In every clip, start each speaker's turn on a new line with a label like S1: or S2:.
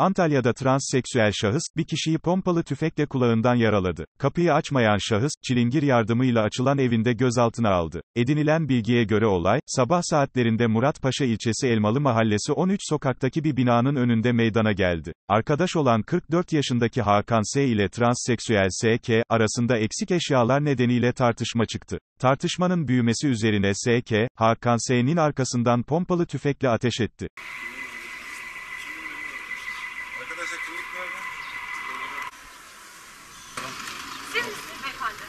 S1: Antalya'da transseksüel şahıs, bir kişiyi pompalı tüfekle kulağından yaraladı. Kapıyı açmayan şahıs, çilingir yardımıyla açılan evinde gözaltına aldı. Edinilen bilgiye göre olay, sabah saatlerinde Muratpaşa ilçesi Elmalı Mahallesi 13 sokaktaki bir binanın önünde meydana geldi. Arkadaş olan 44 yaşındaki Hakan S. ile transseksüel S.K. arasında eksik eşyalar nedeniyle tartışma çıktı. Tartışmanın büyümesi üzerine S.K., Hakan S.'nin arkasından pompalı tüfekle ateş etti.
S2: Arkadaşlar kimlik nerede?
S3: Siz misiniz beyefendi?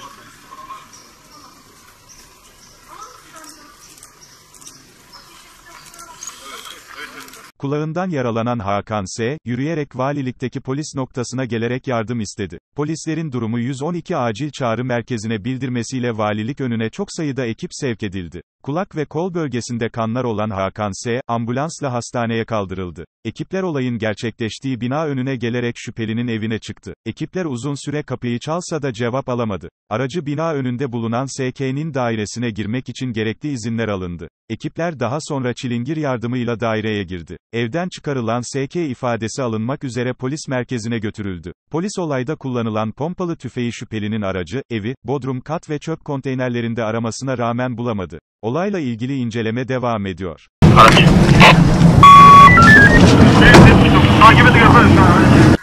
S1: Kulağından yaralanan Hakan S., yürüyerek valilikteki polis noktasına gelerek yardım istedi. Polislerin durumu 112 acil çağrı merkezine bildirmesiyle valilik önüne çok sayıda ekip sevk edildi. Kulak ve kol bölgesinde kanlar olan Hakan S., ambulansla hastaneye kaldırıldı. Ekipler olayın gerçekleştiği bina önüne gelerek şüphelinin evine çıktı. Ekipler uzun süre kapıyı çalsa da cevap alamadı. Aracı bina önünde bulunan S.K.'nin dairesine girmek için gerekli izinler alındı. Ekipler daha sonra çilingir yardımıyla daireye girdi. Evden çıkarılan S.K. ifadesi alınmak üzere polis merkezine götürüldü. Polis olayda kullanılan pompalı tüfeği şüphelinin aracı, evi, bodrum kat ve çöp konteynerlerinde aramasına rağmen bulamadı. Olayla ilgili inceleme devam ediyor.
S2: Takip ediyor.